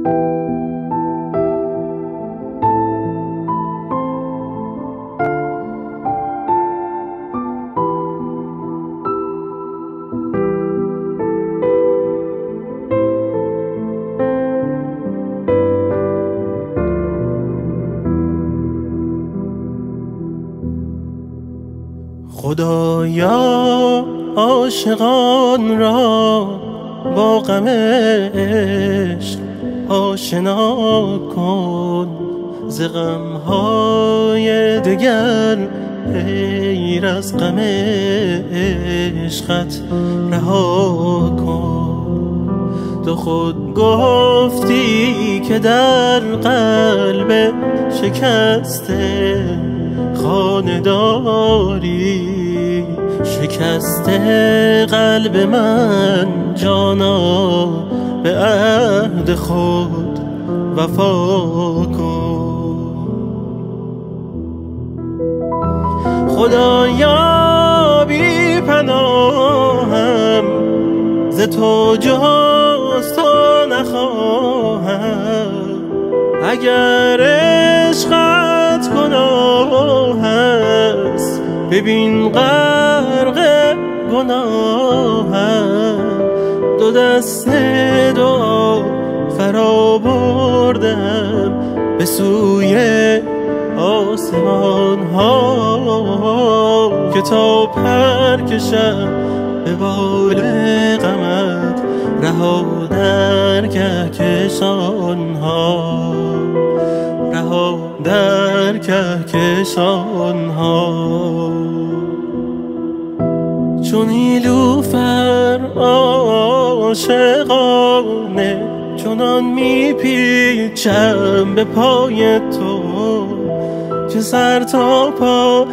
خدایا عاشقان را با غم عشق آشنا کن، ز غم‌های دگر غیر از غم عشقت رها کن. تو خود گفتی که در قلب شکسته خانه داری، شکسته قلب من جانا به عهد خود وفا کن. خدایا بی پناهم، ز تو جز تو نخواهم. اگر عشقت گناه است ببین غرق گناهم. دو دست دعا فرا بردم به سوی آسمان ها، که تا پر کشم به بال غمت رها در کهکشان ها، رها در کهکشان ها. چون نیلوفر عاشقانه چنان میپیچم به پای تو، که سر تا پا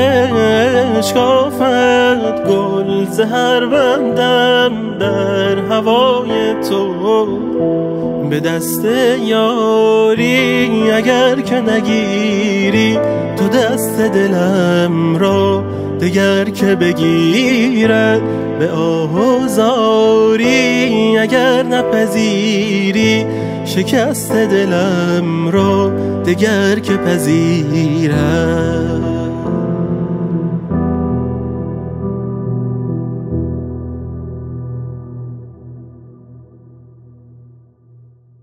بشکافد گل ز هر بندم در هوای تو. به دست یاری اگر که نگیری تو دست دلم را دگر که بگیرد. به آزاری اگر نپذیری شکست دلم را دگر که پذیرد.